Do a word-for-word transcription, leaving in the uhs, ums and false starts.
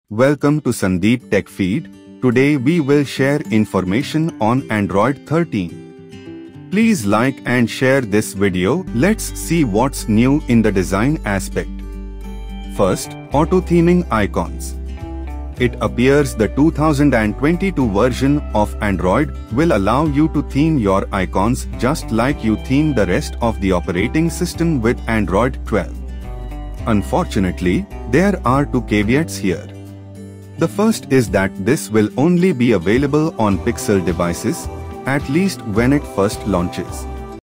Welcome to Sandip Tech Feed. Today we will share information on Android thirteen. Please like and share this video. Let's see what's new in the design aspect. First, auto-theming icons. It appears the two thousand twenty-two version of Android will allow you to theme your icons just like you theme the rest of the operating system with Android twelve. Unfortunately, there are two caveats here. The first is that this will only be available on Pixel devices, at least when it first launches.